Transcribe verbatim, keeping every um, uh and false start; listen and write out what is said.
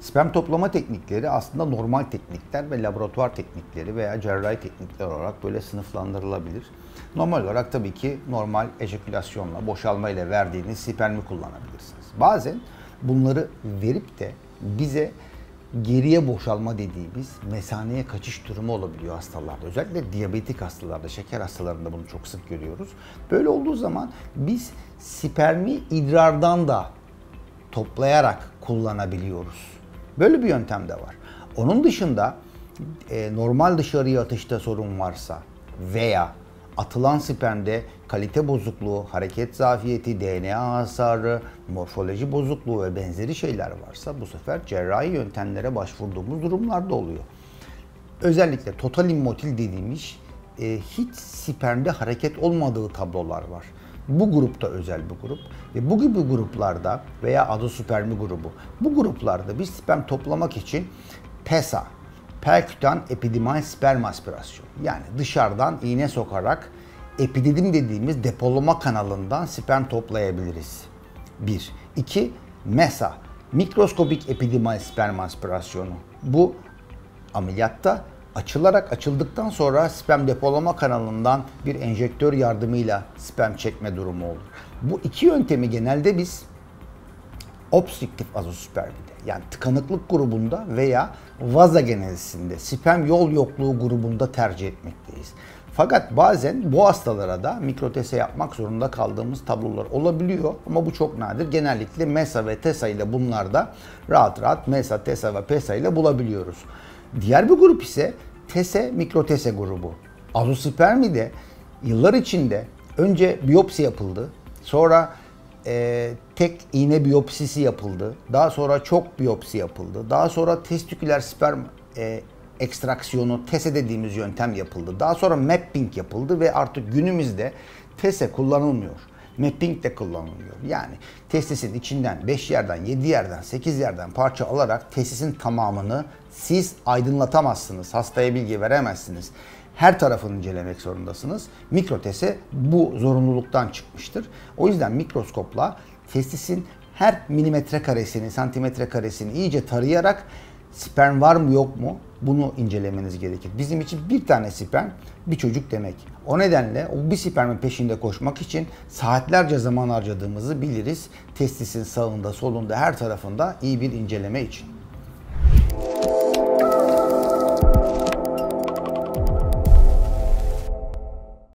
Sperm toplama teknikleri aslında normal teknikler ve laboratuvar teknikleri veya cerrahi teknikler olarak böyle sınıflandırılabilir. Normal olarak tabii ki normal ejekülasyonla, boşalmayla verdiğiniz spermi kullanabilirsiniz. Bazen bunları verip de bize geriye boşalma dediğimiz mesaneye kaçış durumu olabiliyor hastalarda. Özellikle diyabetik hastalarda, şeker hastalarında bunu çok sık görüyoruz. Böyle olduğu zaman biz spermi idrardan da toplayarak kullanabiliyoruz. Böyle bir yöntem de var. Onun dışında e, normal dışarıya atışta sorun varsa veya atılan spermde kalite bozukluğu, hareket zafiyeti, D N A hasarı, morfoloji bozukluğu ve benzeri şeyler varsa bu sefer cerrahi yöntemlere başvurduğumuz durumlar da oluyor. Özellikle total immotil dediğimiz e, hiç spermde hareket olmadığı tablolar var. Bu grupta özel bir grup ve bu gibi gruplarda veya azospermi grubu, bu gruplarda biz sperm toplamak için P E S A, perkütan epidimal sperm aspirasyon, yani dışarıdan iğne sokarak epididim dediğimiz depolama kanalından sperm toplayabiliriz. bir. iki. M E S A, mikroskopik epidimal sperm aspirasyonu. Bu ameliyatta açılarak açıldıktan sonra sperm depolama kanalından bir enjektör yardımıyla sperm çekme durumu olur. Bu iki yöntemi genelde biz obstrüktif azospermide, yani tıkanıklık grubunda veya vazogenezisinde, sperm yol yokluğu grubunda tercih etmekteyiz. Fakat bazen bu hastalara da mikrotese yapmak zorunda kaldığımız tablolar olabiliyor ama bu çok nadir. Genellikle M E S A ve T E S A ile bunlarda rahat rahat M E S A, T E S A ve P E S A ile bulabiliyoruz. Diğer bir grup ise T E S E, mikrotese grubu. Azospermide yıllar içinde önce biyopsi yapıldı, sonra e, tek iğne biyopsisi yapıldı, daha sonra çok biyopsi yapıldı, daha sonra testiküler sperm e, ekstraksiyonu, T E S E dediğimiz yöntem yapıldı, daha sonra mapping yapıldı ve artık günümüzde T E S E kullanılmıyor. Mapping de kullanılıyor. Yani testisin içinden beş yerden, yedi yerden, sekiz yerden parça alarak testisin tamamını siz aydınlatamazsınız. Hastaya bilgi veremezsiniz. Her tarafını incelemek zorundasınız. Mikrotese bu zorunluluktan çıkmıştır. O yüzden mikroskopla testisin her milimetre karesini, santimetre karesini iyice tarayarak sperm var mı yok mu bunu incelemeniz gerekir. Bizim için bir tane sperm bir çocuk demek. O nedenle o bir spermin peşinde koşmak için saatlerce zaman harcadığımızı biliriz. Testisin sağında, solunda, her tarafında iyi bir inceleme için.